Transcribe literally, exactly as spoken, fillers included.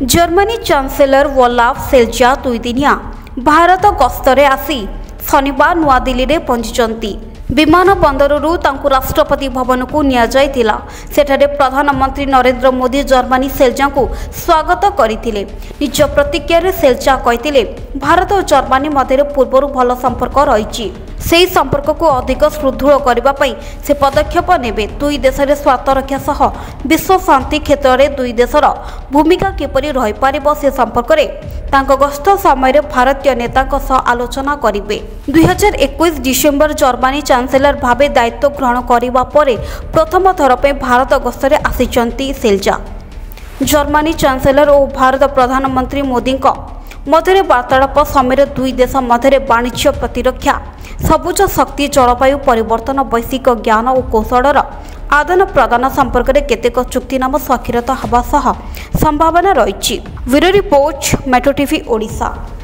Germany chancellor Olaf Scholz दुईदिनिया भारत गस्तरे आसी शनिवार नुआदिल्ली में पहुंची। विमान बंदररू तांकु राष्ट्रपति भवन को नियाजाइथिला। सेठारे प्रधानमंत्री नरेंद्र मोदी जर्मनी सेल्जा को स्वागत करथिले। निज प्रतिक्रिया सेल्जा कहिथिले भारत और जर्मनी मध्य पूर्व भल संपर्क रही, से संपर्क को अधिक सुदृढ़ करने से पदक्षेप नेबे। दुई देशर स्वार्थ रक्षा सह विश्व शांति क्षेत्र में दुई देशर भूमिका किपरि रही पारिबो से संपर्क में तांको गस्त समय भारतीय नेता सह आलोचना करिवे। दुई हजार इक्कीस डिसेम्बर जर्मनी चांसेलर भावे दायित्व ग्रहण करिबा परे प्रथम थर पे भारत गस्तरे आसिचंती सेल्जा। जर्मनी चांसेलर और भारत प्रधानमंत्री मोदी मध्य वार्तालाप समय दुई देश मध्य वाणिज्य, प्रतिरक्षा, सबुज शक्ति, जलवायु परिवर्तन, वैश्विक ज्ञान और कौशलर आदान प्रदान संपर्क में केतेक चुक्तिनामा स्वाक्षरित होगा संभावना रही। Bureau report, Metro TV Odisha.